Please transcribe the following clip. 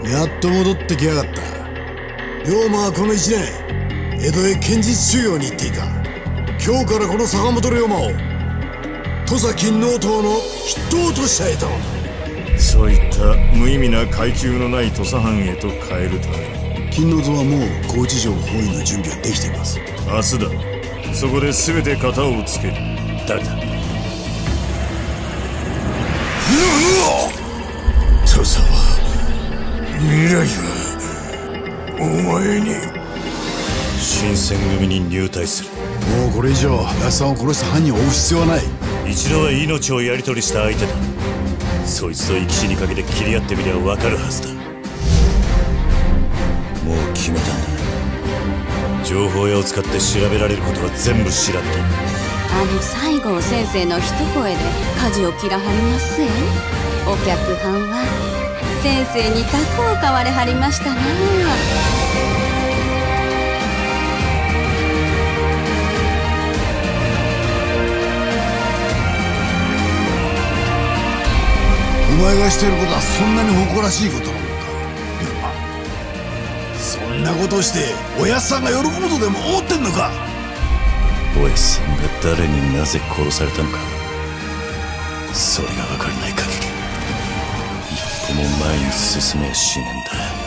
やっと戻ってきやがった。龍馬はこの1年江戸へ剣術修行に行っていた。今日からこの坂本龍馬を土佐勤王党の筆頭としたいと。 そういった無意味な階級のない土佐藩へと変えるために、 勤王党はもう高知城包囲の準備はできています。 明日だ。そこで全て型をつける。 誰だ？ 土佐は未来はお前に。 新選組に入隊する。 もうこれ以上安さんを殺した犯人を追う必要はない。 一度は命をやり取りした相手だ。そいつと生き死にかけて切り合ってみりゃ分かるはずだ。もう決めたんだ。情報屋を使って調べられることは全部調べた。 西郷先生の一声で舵を切らはりますえ。お客はんは先生にタコを買われはりましたな。 お前がしていることはそんなに誇らしいことなのか、龍馬。そんなことをしておやっさんが喜ぶとでも思ってんのか。 おやっさんが誰になぜ殺されたのか、それが分からない限り一歩も前に進めやしねえんだ。